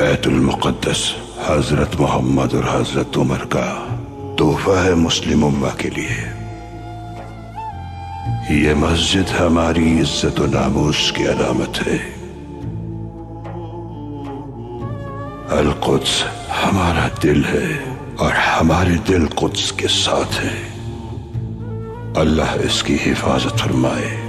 बैतुल मुक़द्दस हजरत मोहम्मद और हजरत उमर का तोहफा है मुस्लिम उम्मा के लिए। ये मस्जिद हमारी इज्जत और नामूस की अलामत है। अल कुद्स हमारा दिल है और हमारे दिल कुद्स के साथ है। अल्लाह इसकी हिफाजत फरमाए।